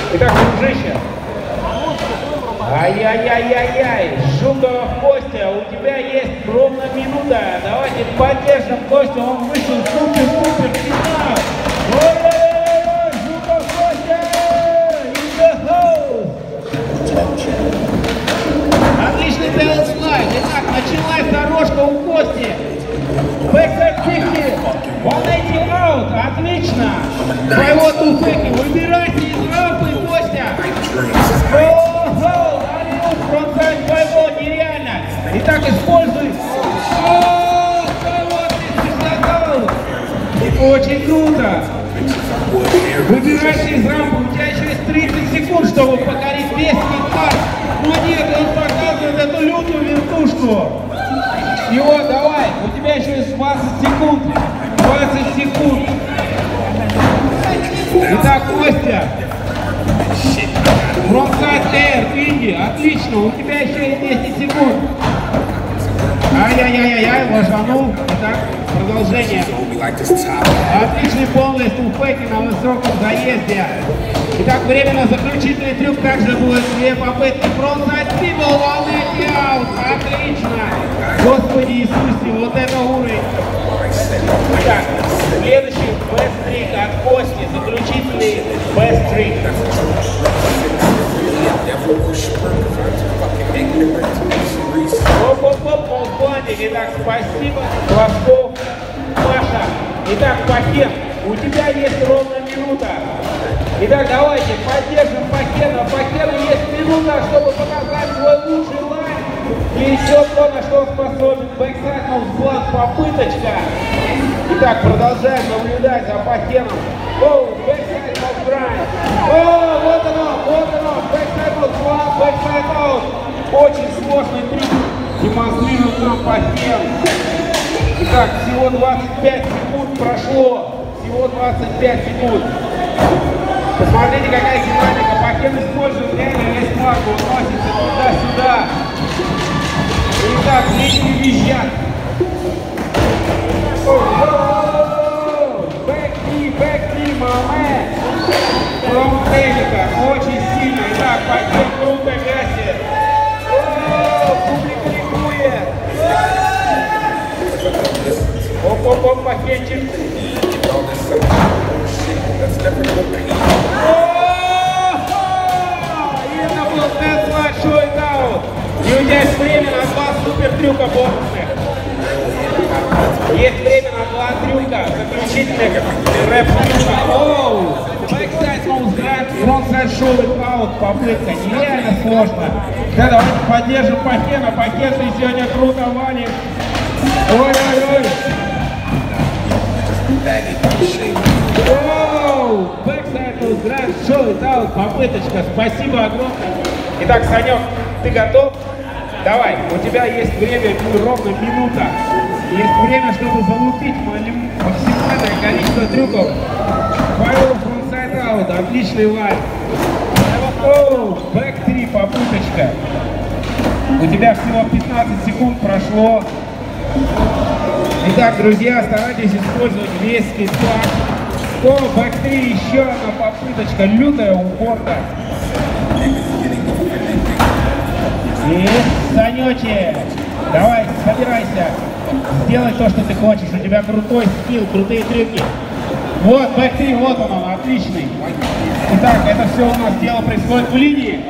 Итак, дружище. Ай-яй-яй-яй-яй. Жуков Костя, у тебя есть ровно минута. Давайте поддержим Костю, он вышел супер-пупер финал. Ой-ой-ой, Жуков Костя! In the house! Отличный тейл-слайд. Итак, началась дорожка у Кости. Бэксайд 50. 180 аут. Отлично. Своего туфеки. Выбирайте из рампы, Костя. Фронтсайд байбол нереально. Итак, используй. Очень круто. Выбирайся из рампы. У тебя еще есть 30 секунд, чтобы покорить весь хит-пар. Но нет, он показывает эту лютую вертушку. И вот, давай, у тебя еще есть 20 секунд. 20 секунд. Итак, Костя. Фронтсайд эйр, Инди, отлично, у тебя еще есть 10 секунд. Ай-яй-яй-яй, ложанул. Итак, продолжение. Отличный полный стулфейки на высоком заезде. Итак, время на заключительный трюк. Также будет 2 попытки. Фронтсайд фибл, волнение аут. Отлично. Господи Иисусе, вот это уровень. Итак, следующий бэст-трик от Кости. Заключительный бэст-трик. Оп-оп-оп, полспландик. Итак, спасибо, Глазков, Паша. Итак, пакет, у тебя есть ровно минута. Итак, давайте поддержим пакета. Пакету есть минута, чтобы показать свой лучший лайн. И все то, на что он способен. Бэксайд ноузбланд, попыточка. Итак, продолжаем наблюдать за пакетом. Оу, бэксайд ноузграйнд. О, вот оно, бэксайд ноузбланд, бэксайд аут. Очень сложный трюк демонстрирует нам пакет. Итак, всего 25 секунд прошло. Всего 25 секунд. Посмотрите, какая динамика. Пакет использует реально весь марк. Он носится туда-сюда. Итак, зрители визжат. Бэк-три, маме. Фронт-тейника. Очень сильно. Итак, пакет круто гасит. Публика ликует. Оп-оп-оп, пакетчик. Это был тест-слайд шоу-даун. И у тебя есть время на 2 супер трюка бонусных. Есть время на 2 трюка заключительных рэп-трюка. Оу! Бэксайд ноузграйнд, фронтсайд шоу-аут, попытка. Нереально сложно. Да, давайте поддержим пакета. Пакет ты сегодня круто валишь. Ой-ой-ой. Оу! Бэксайд ноузграйнд, шоу-аут, попыточка. Спасибо огромное. Итак, Санек, ты готов? Давай, у тебя есть время, ровно минута. Есть время, чтобы залупить максимальное количество трюков. Файл фронтсайд аут, отличный лайн. Оу, бэк 3, попыточка. У тебя всего 15 секунд прошло. Итак, друзья, старайтесь использовать весь скейтпак. О, бэк 3, еще одна попыточка, лютая у борта. И Санечек, давай, собирайся. Сделай то, что ты хочешь. У тебя крутой скилл, крутые трюки. Вот, бэк 3, вот он, отличный. Итак, это все у нас дело происходит в линии.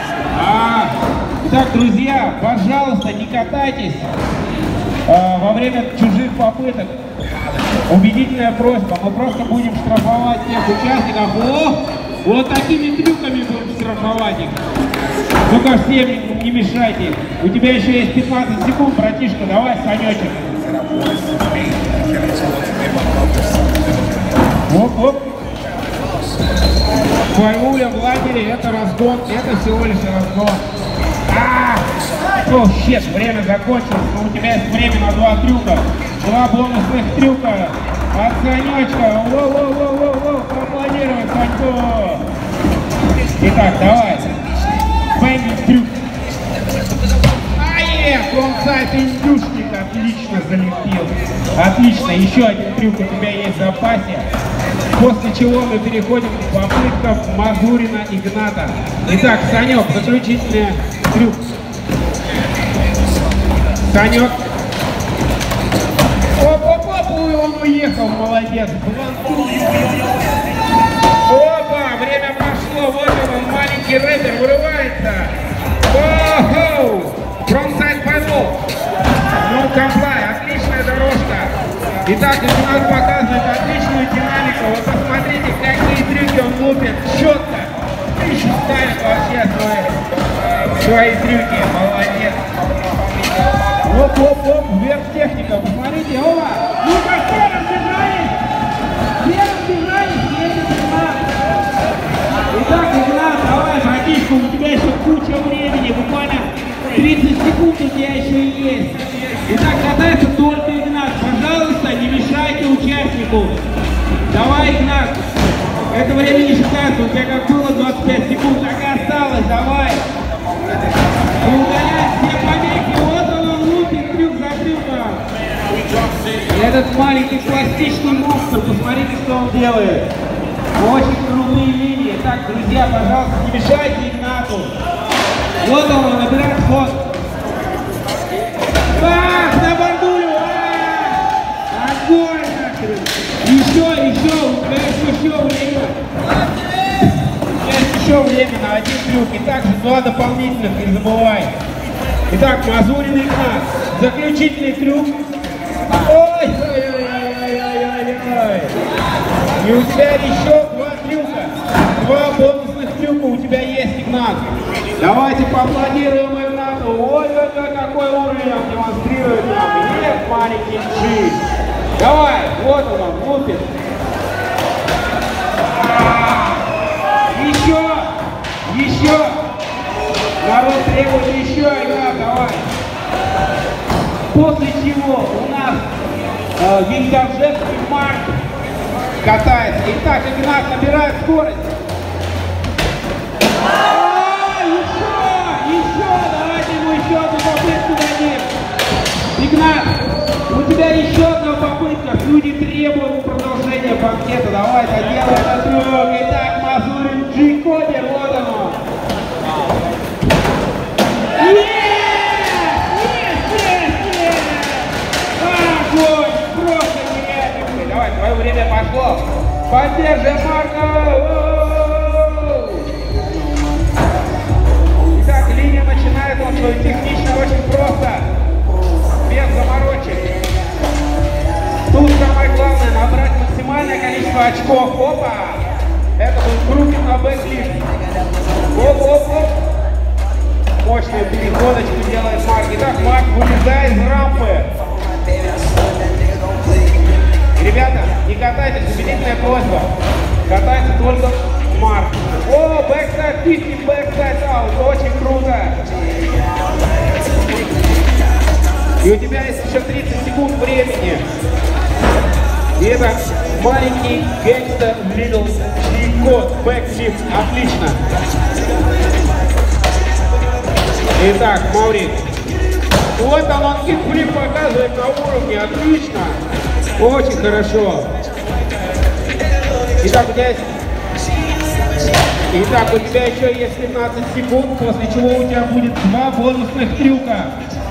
Итак, друзья, пожалуйста, не катайтесь во время чужих попыток. Убедительная просьба, мы просто будем штрафовать тех участников. О, вот такими трюками будем штрафовать их. Ну-ка, всем не мешайте. У тебя еще есть 15 секунд, братишка, давай, Санечек. Оп-оп. Файвуля в лагере, это разгон, это всего лишь разгон. О, щет, время закончилось, но у тебя есть время на 2 трюка. 2 бонусных трюка от Санечка. Воу-воу-воу-воу-воу, поаплодировать, Саньку. Итак, давай. Бэйнинг трюк. Фронтсайд индюшник, отлично залепил. Отлично, еще один трюк у тебя есть в запасе. После чего мы переходим к попытка Мазурина Игната. Итак, Санек, заключительный трюк. Санек. Оп-оп-оп, он уехал, молодец. Опа, время пошло, вот он, маленький рэпер вырывается. Оу, фронтсайд пайвол. Ну, комплай, отличная дорожка. Итак, Игнат показывает отличную динамику. Вот посмотрите, какие трюки он лупит. Четко. И ставит вообще свои трюки. Молодец. Оп-оп-оп, вверх техника. Посмотрите, оба. Ну-ка, все разбежались. Все разбежались, едет Игнат. Итак, Игнат, давай, братишка, у тебя еще куча времени. Буквально 30 секунд у тебя еще есть. Итак, катается только Игнат. Пожалуйста, не мешайте участнику. Давай, Игнат. Это время не считается. У тебя как было 25 секунд, так и осталось. Давай. Удаляй все помехи. Вот он лупит трюк за трюком. Этот маленький пластичный монстр. Посмотрите, что он делает. Очень крутые линии. Так, друзья, пожалуйста, не мешайте Игнату. Вот он набирает ход. Бах, на бордулю! Огонь нахрен! Еще, у тебя есть еще время. У тебя есть еще время на один трюк. Итак, два дополнительных, не забывай. Итак, Мазурин Игнат. Заключительный трюк. Ой! И у тебя еще два трюка. Два бонусных трюка у тебя есть, Игнат. Давайте поаплодируем Игнату. Ой, какой уровень он демонстрирует нам. Нет, маленький G. Давай, вот он лупит. Еще. Народ требует еще, Игнат, давай. После чего у нас Вингоржевский Марк катается. Итак, Игнат набирает скорость. Еще, давайте ему еще одну попытку дадим. Игнат, у тебя еще одна попытка. Люди требуют продолжения банкета. Давай, доделай этот трюк. Итак, Мазурин G Кодер, вот оно. Огонь, просто нереально. Давай, твое время пошло. Поддержим Марка. Итак, линия начинает он свою технично очень просто. Без заморочек. Тут самое главное набрать максимальное количество очков. Опа! Это будет крупик на бэклифт. Оп-оп-оп. Мощную переходочку делает Марк. Итак, Марк вылезает из рампы. Ребята, не катайтесь, убедительная просьба. Катается только Марк. О, бэксайд 50, бэксайд аут. Очень круто. И у тебя есть еще 30 секунд времени. И это маленький гэнгстер Little G-код. Бэкфлип. Отлично. Итак, Маурит. Вот он кикфлип показывает на уровне. Отлично. Очень хорошо. Итак, у тебя еще есть 15 секунд, после чего у тебя будет два бонусных трюка.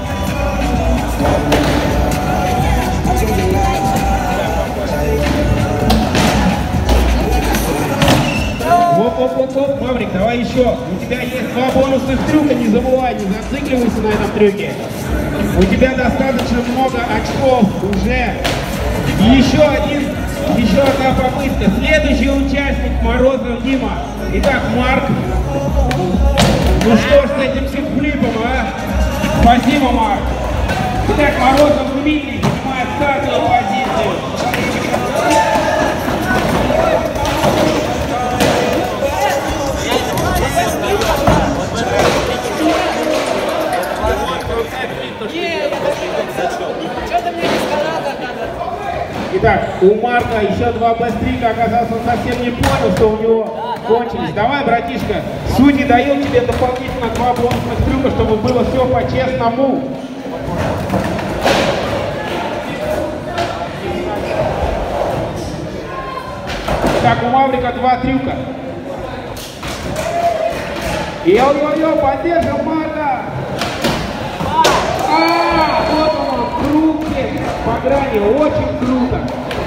Оп, Маврик, давай еще. У тебя есть два бонусных трюка, не забывай, не зацикливайся на этом трюке. У тебя достаточно много очков уже. Еще одна попытка. Следующий участник Морозов Дима. Итак, Марк. Ну что ж с этим кикфлипом, а? Спасибо, Марк. Итак, Морозов Дмитрий занимает стартовую позицию. Итак, у Марка еще два быстрика, оказался, он совсем не понял, что у него кончились. Давай, братишка, судьи дают тебе дополнительно два бонусных трюка, чтобы было все по-честному. Итак, у Маврика 2 трюка. Йо-йо-йо, поддержим Марка. Вот он, круги по грани, очень круто.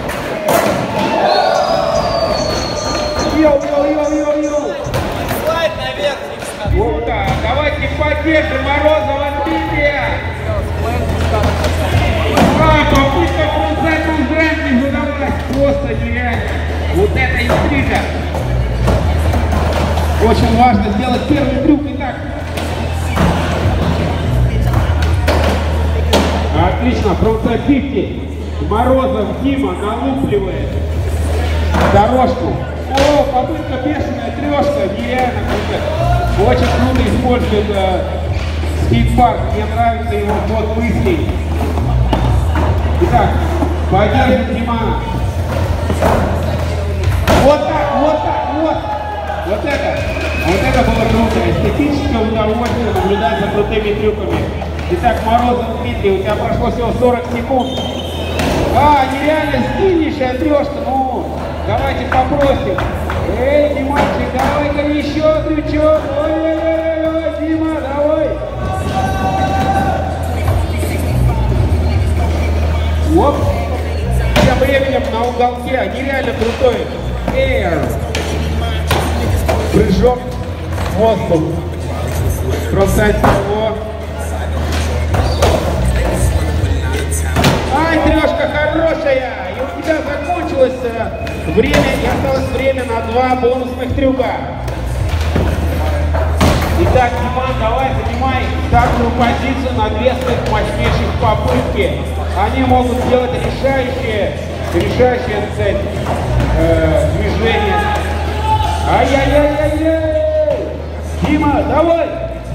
Йо-йо-йо-йо-йо. Слайд наверх. Вот так, давайте поддержим Морозова Дмитрия. Попытка фронтсайд в грани задавать, просто нереально. Вот это интрига. Очень важно сделать первый трюк. Итак. Отлично, фронтсайд 50. Морозов Дима налупливает дорожку. О, попытка бешеная трешка, нереально круто. Очень круто использует скейт-парк, мне нравится его ход мыслей. Итак, поддержим Димана. Вот так, вот так, вот. Вот это было круто. Эстетическое удовольствие наблюдать за крутыми трюками. Итак, Морозов Дмитрий, у тебя прошло всего 40 секунд. Нереально стильнейшая трешка, ну, давайте попросим. Эй, Диманчик, давай-ка еще трючок. Ой-ой-ой, Дима, давай. Оп. Тем временем на уголке нереально крутой эйр. Прыжок в воздух. Фронтсайд того. Трешка хорошая. И у тебя закончилось время, и осталось время на 2 бонусных трюка. Итак, Диман, давай занимай старшую позицию на 2 своих мощнейших попытки. Они могут сделать решающие, так сказать, движения. Ай-яй-яй-яй-яй! Дима, давай!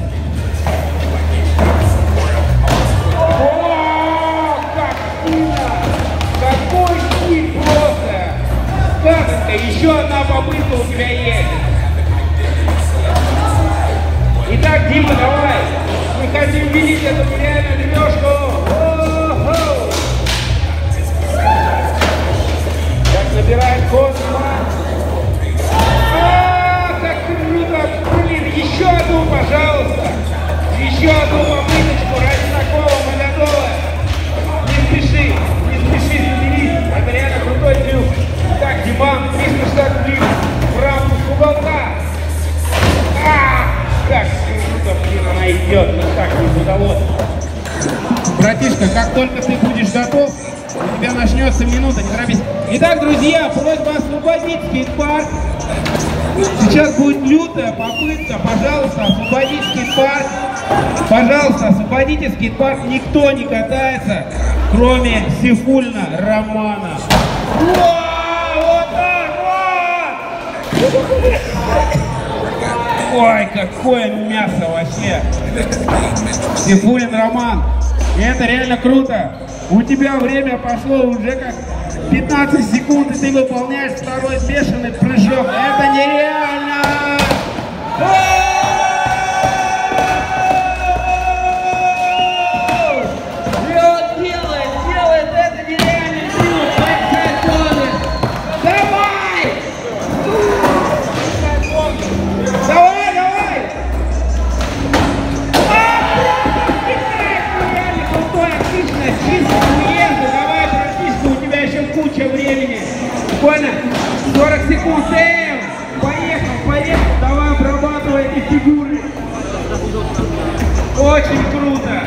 О, как сильно! Какой стиль просто! Сказочка, еще одна попытка у тебя есть. Итак, Дима, давай! Мы хотим видеть эту нереальную трешку! Так, набираем ход. Как круто! Блин, еще одну, пожалуйста! Еще одну попыточку ради такого мы готовы! Не спеши, заберись! Это реально крутой трюк! Так, Диман, 360 блин, в рамку с уголка! Как круто, блин, она идет, но так не удалось! Братишка, как только ты будешь готов, у тебя начнется минута, не торопись. Итак, друзья, просьба освободить скейт-парк. Сейчас будет лютая попытка, пожалуйста, освободите скейт-парк. Пожалуйста, освободите скейт-парк. Никто не катается, кроме Сейфуллина Романа. Вот так вот! Ой, какое мясо вообще! Сейфуллин Роман. И это реально круто. У тебя время пошло уже как 15 секунд, и ты выполняешь второй бешеный прыжок. Это нереально! И он делает это нереальный трюк. Давай! Давай! Реально крутой, отлично, чисто уезда. Давай, братишка, у тебя еще куча времени. Буквально 40 секунд. Поехал. Давай, обрабатывай эти фигуры. Очень круто.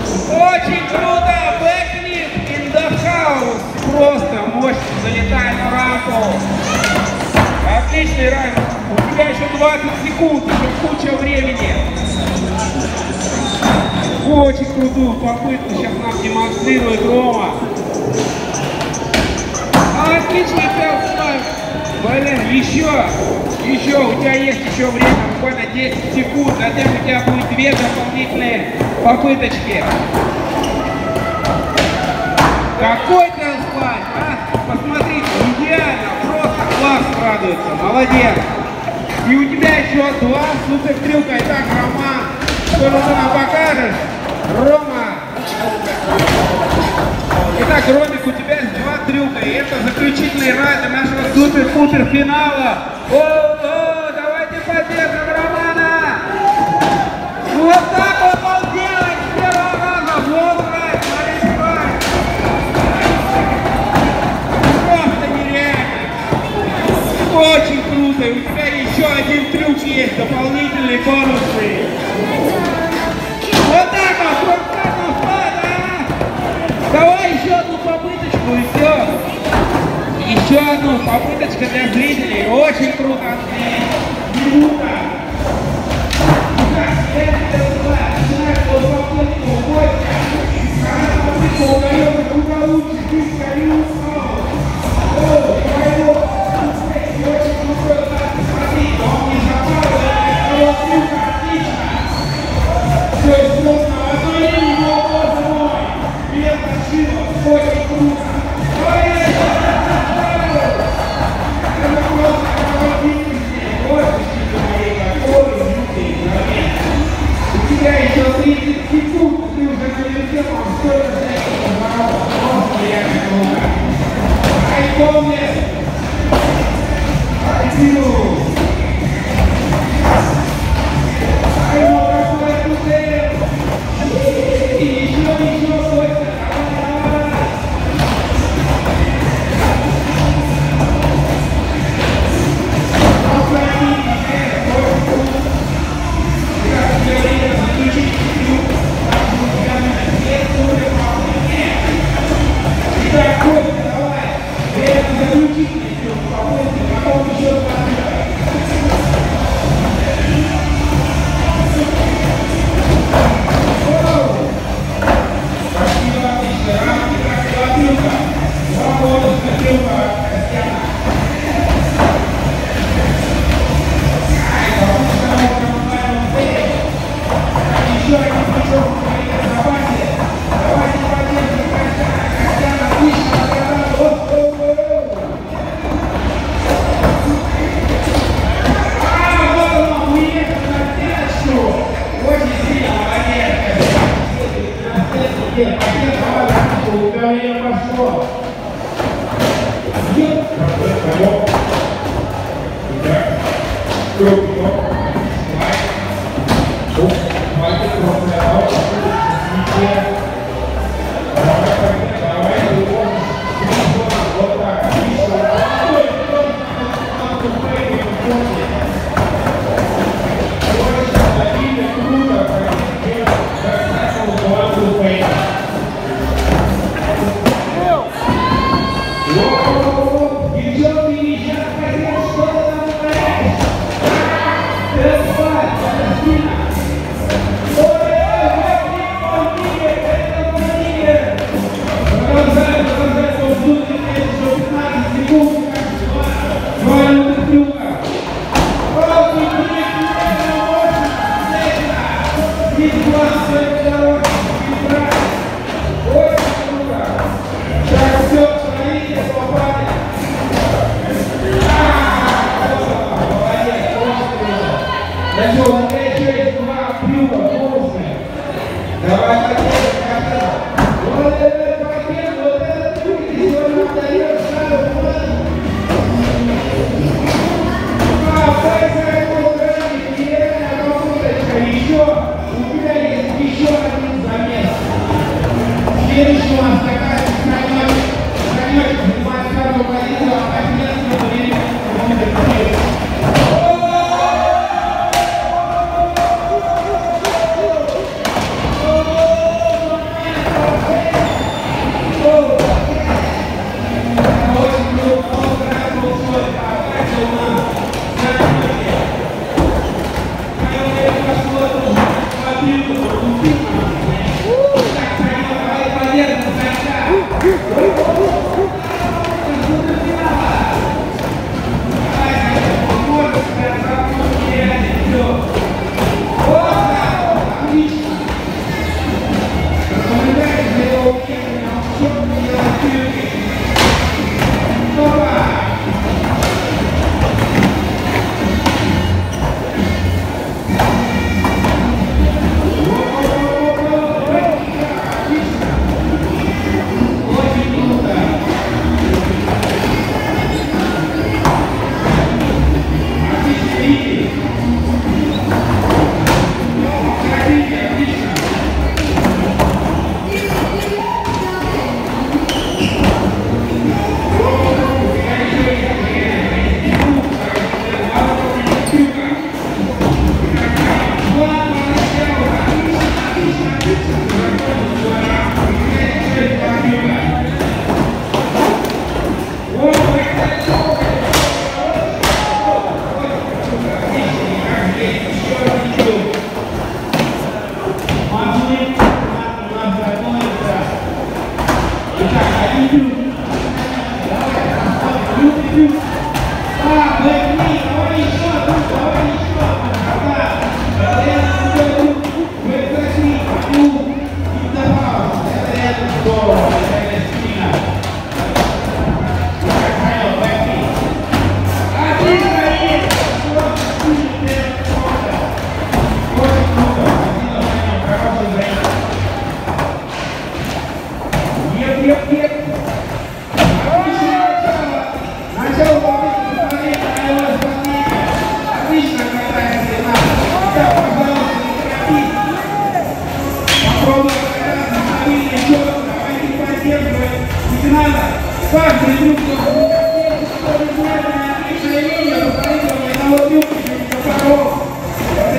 Бэкфлип in the house. Просто мощно залетает на рамку. Отличный райд. У тебя еще 20 секунд, еще куча времени. Очень крутую попытку сейчас нам демонстрирует Рома. Отличный фелслайд. Блин, еще, у тебя есть еще время, буквально 10 секунд, затем у тебя будет 2 дополнительные попыточки. Какой фелслайд, а? Посмотрите, идеально, просто класс радуется, молодец. И у тебя еще 2 супер трюка. Итак, Роман, что же ты нам покажешь? Рома! Итак, Ромик, у тебя есть 2 трюка, и это заключительный райд нашего супер-пупер финала. О, давайте поддержим Романа! Вот так вот он делает с первого раза! Вот райд, смотрите, райд! Просто нереально! Очень круто! И у тебя еще один трюк есть, дополнительный бонусный. Вот так вот! Давай еще одну попыточку и все. Еще одну попыточку для зрителей. Очень круто, Андрей. Круто. Итак, следующая была. Начинаем от попытку в гостя. Когда попытку удаем, куда лучше. Здесь скорее снова. О, твоего. Очень крутой удар. Смотрите, он не запарывает. Второй трюк. Отлично. Все, сложно. Одной линии его боже мой. Без ошибок. Очень круто. У тебя еще 30 секунд, ты уже налетел, а столько всяких оборотов. Просто реально круто. Ай, помни! Ай, ай, ну какой тудель! Еще, Костя!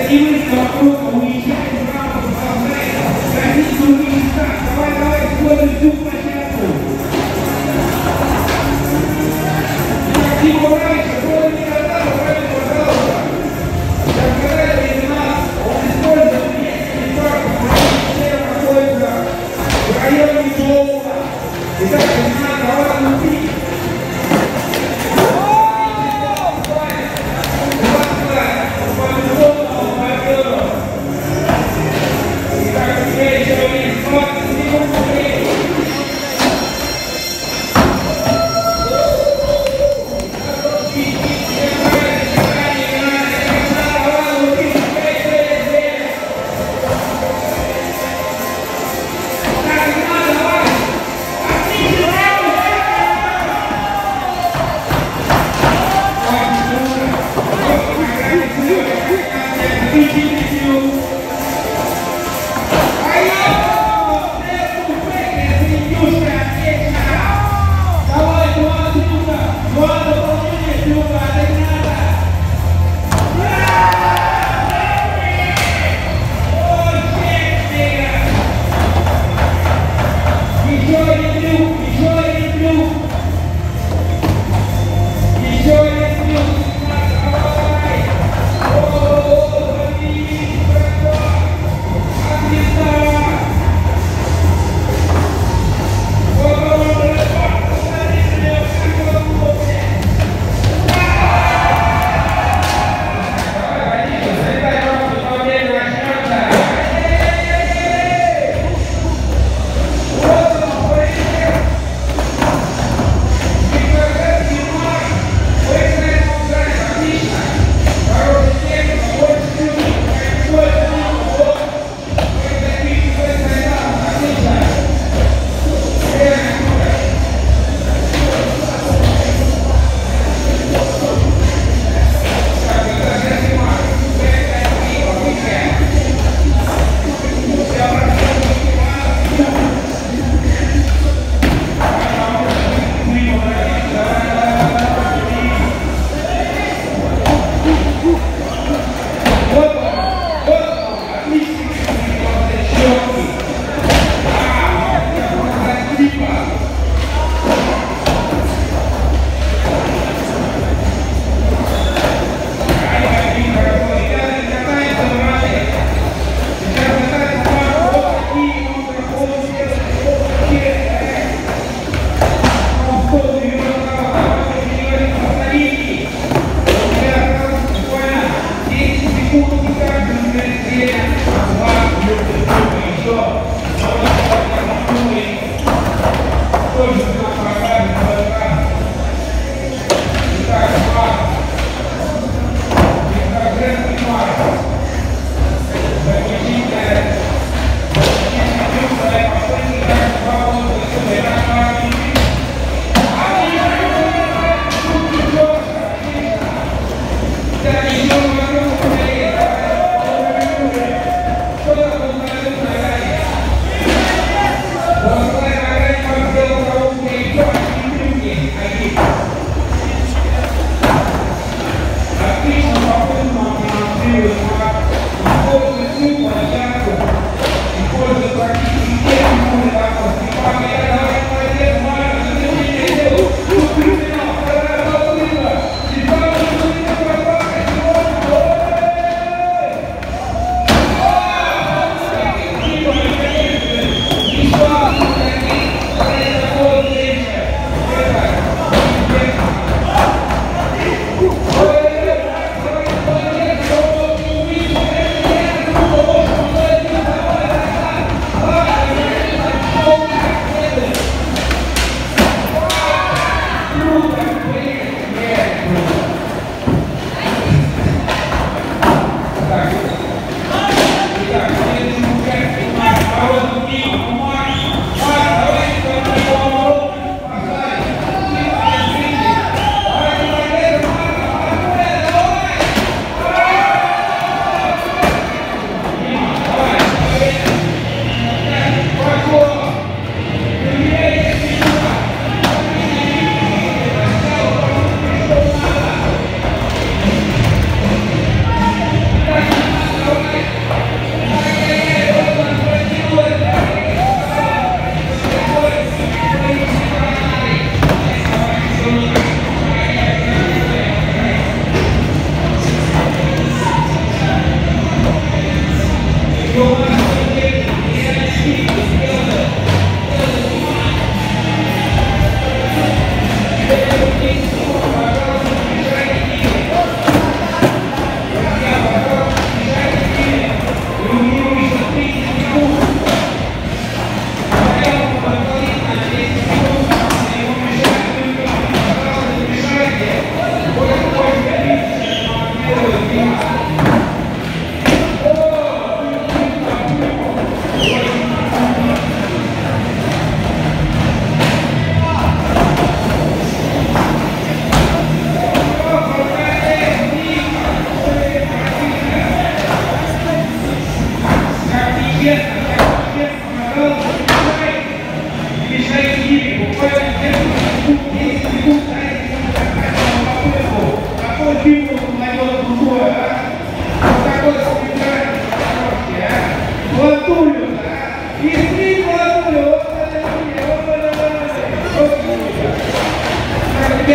вы вокруг уезжаете сразу, продолжаете. Границу увидеть так. Давай, используй всю площадку. Типа раньше, было не когда, пожалуйста. Так, когда это из нас, он использует несколько находится в районе Джоула. Итак, начинает давай внутри. Итак, теперь еще есть 20 секунд времени.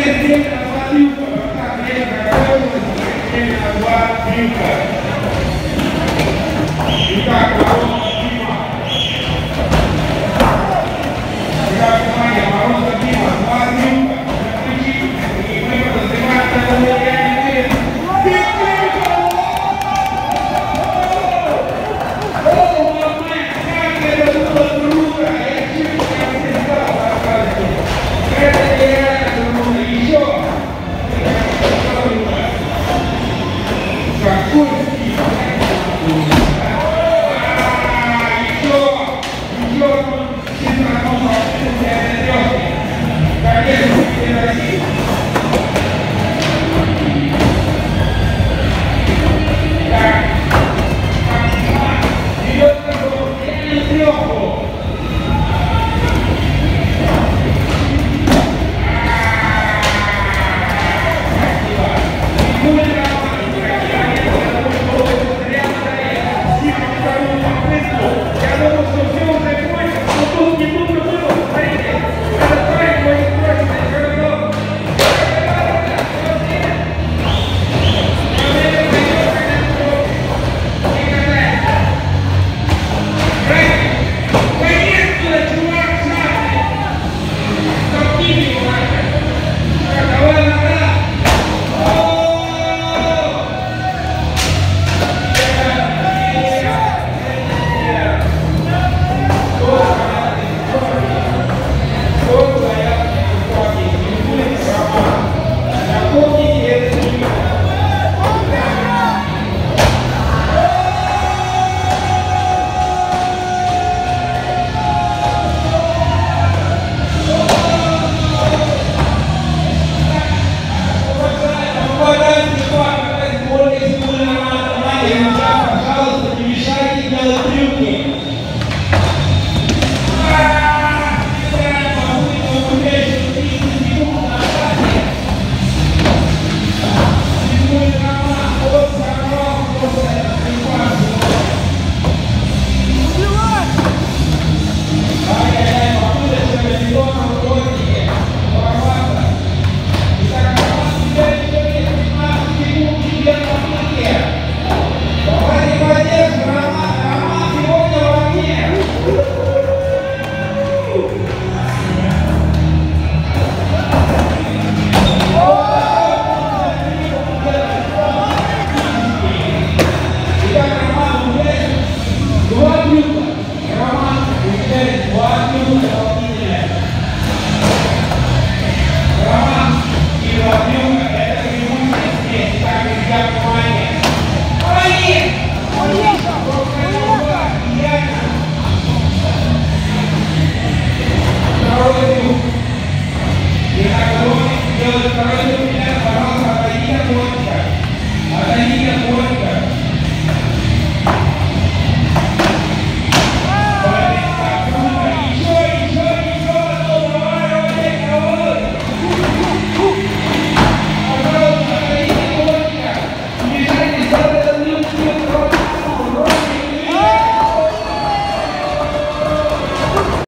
Второй